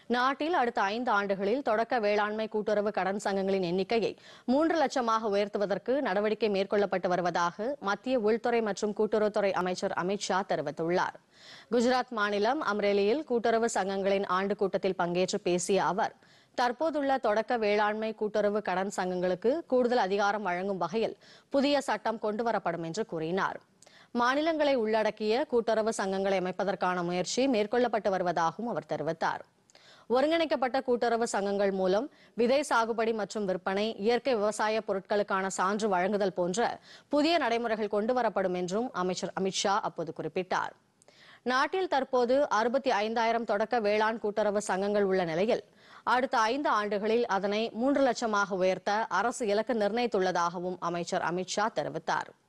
நாட்டில் அடுத்த 5 ஆண்டுகளில் தொடக்க வேளாண்மை கூட்டுறவு கடன் சங்கங்களின் எண்ணிக்கையை 3 லட்சமாக உயர்த்துவதற்கு நடவடிக்கை மேற்கொள்ளப்பட்டு வருவதாக மத்திய உள்துறை மற்றும் கூட்டுறவுத்துறை அமைச்சர் அமித் ஷா தெரிவித்துள்ளார். குஜராத் மாநிலம் அம்ரேலியில் கூட்டுறவு சங்கங்களின் ஆண்டு கூட்டத்தில் பங்கேற்று பேசிய அவர், தற்போதுள்ள தொடக்க வேளாண்மை கூட்டுறவு கடன் சங்கங்களுக்கு கூடுதல் அதிகாரம் வழங்கும் வகையில் புதிய சட்டம் கொண்டுவரப்படும் என்று கூறினார். மாநிலங்களை உள்ளடக்கிய கூட்டுறவு சங்கங்களை அமைப்பதற்கான முயற்சி மேற்கொள்ளப்பட்டு வருவதாகவும் அவர் தெரிவித்தார். ஒருங்கிணைக்கப்பட்ட கூட்டுறவு சங்கங்கள் மூலம் விதை சாகுபடி மற்றும் விற்பனை, இயற்கை விவசாய பொருட்களுக்கான சான்று வழங்குதல் போன்ற புதிய நடைமுறைகள் கொண்டுவரப்படும் என்றும் அமைச்சர் அமித் ஷா அப்போது குறிப்பிட்டார். நாட்டில் தற்போது 65,000 தொடக்க வேளாண் கூட்டுறவு சங்கங்கள் உள்ள நிலையில் அடுத்த 5 ஆண்டுகளில் அதனை 3 லட்சமாக உயர்த்த அரசு இலக்கு நிர்ணயித்துள்ளதாகவும் அமைச்சர் அமித் ஷா தெரிவித்தார்.